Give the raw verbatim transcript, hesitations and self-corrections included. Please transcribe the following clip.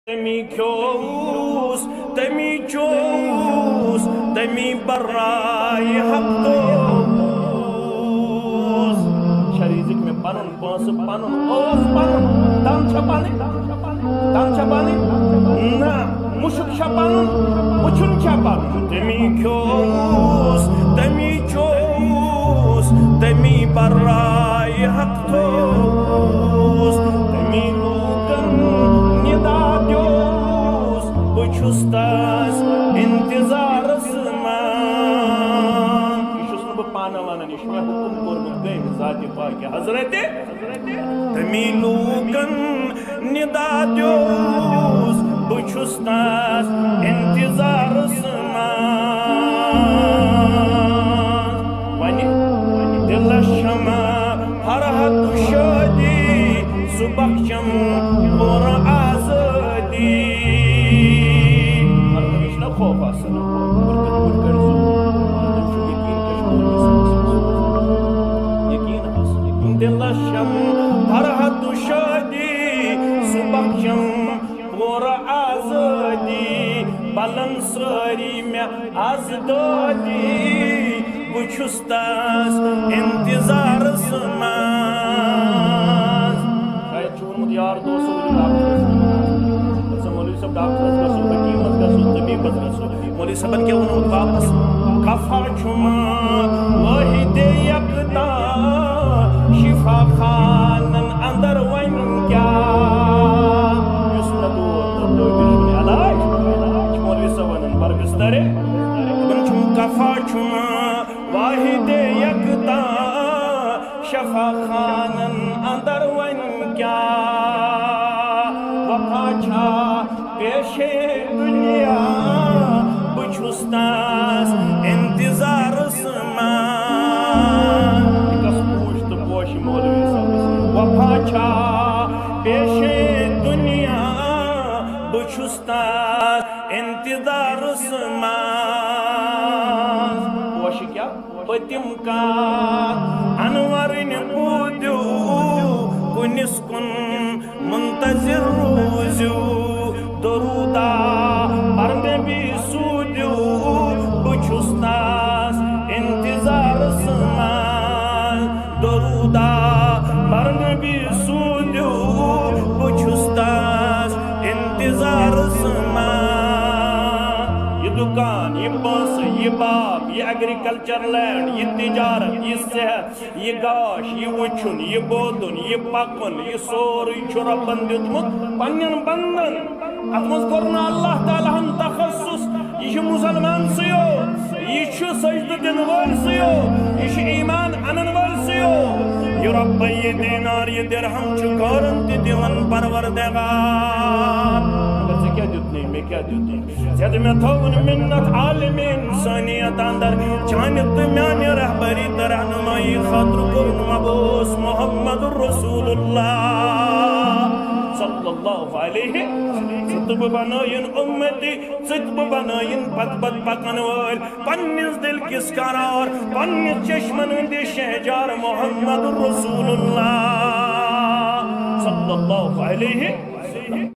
تمی کھوس تمی چوس تمی برائی حق دوس شریزک میں پنن پانس پنن اوس پنن دم چھا پانی دم چھا پانی نا مشک چھا پنن مچھن چھا پنن تمی کھوس تمی چوس تمی برائی حق دوس تمی لوکن ندا دیوس بچھستاس انتظار سمان یہ چھس نو پانا وانا نش میں حکم کورمت گئی ذات پاک حضرت تمی لوکن ندا دیوس بچھستاس انتظار سمان ونی دل شما فرحت شادی صبح چم اور آزادی ہر نہ خوف آسن برکت برکت زو یقین کش یقین دل شم فرحت شادی صبح چم اور آزادی بلن ساری میں آزادی بچھستاس انتظار سمان شاید چونمت یار دوستو مولوی صاحب ڈاکٹر گسو حکیمت گسو طبیبت گسو مولوی صاحبن کیا ونوت واپس کفا چھما واحد یکتا شفا خانن اندر ون کیا یس ندور دور علاج مولوی صاحبن برگسترے من چھم کفا چھما واحد یکتا شفا خانن اندر ون کیا وفا چھا پیش دنیا بچھستاس انتظار سمان کس پوش تو پوش مولوی صاحب وفا چھا پیش دنیا بچھستاس انتظار سمان پوش کیا پتم کا انور نبودیو کنس کن منتظر روزیو درودا پر نبی سودیو بچھستاس انتظار سمان درودا پر نبی سودیو بچھستاس انتظار سمان یہ دکان یہ بس یہ باغ یہ ایگریکلچر لینڈ یہ تجارت یہ صحت یہ گاش یہ وچھن یہ بودن یہ پکن یہ سوری چھو ربن دیتمت پنین بندن اتمز کرنا اللہ تعالیٰ ہم تخصص یہ مسلمان سیو یہ سجد دن وال سیو یہ ایمان انن وال سیو یہ رب یہ دینار یہ درہم چکارن تی دیون پروردگار سے کیا دیتنی میں کیا دیتنی زیادہ میں تھون منت عالم انسانیت اندر چانت میانی رہبری ترہنمائی خاطر کرن مبوس محمد رسول اللہ صلی اللہ علیہ ستب بنائن امتی ستب بنائن پت پت پکن وال پنیز دل کس قرار پنیز چشمن اندی شہجار محمد رسول اللہ صلی اللہ علیہ